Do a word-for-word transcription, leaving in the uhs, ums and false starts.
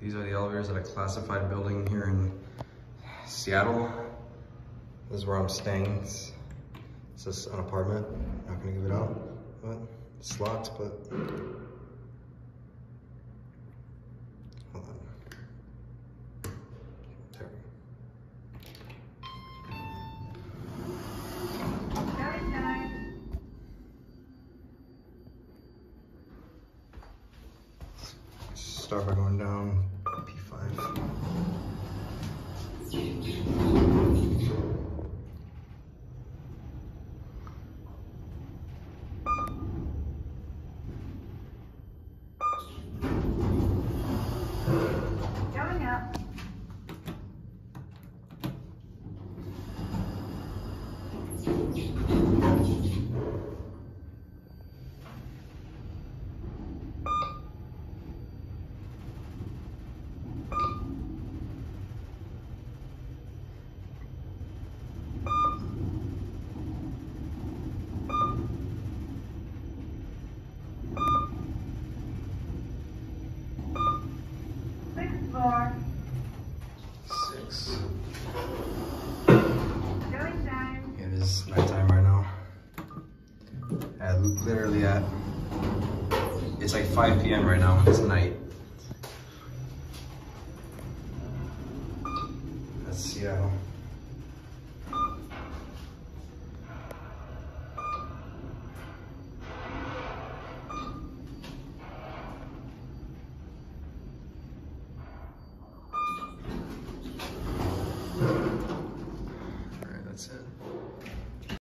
These are the elevators at a classified building here in Seattle. This is where I'm staying. It's, it's just an apartment. Not gonna give it out, but it's locked, but hold on. There we go. Start by going down P five. Going up. Sixth floor. Six. Going down. It is nighttime right now. At literally at, it's like five P M right now. It's night. That's Seattle.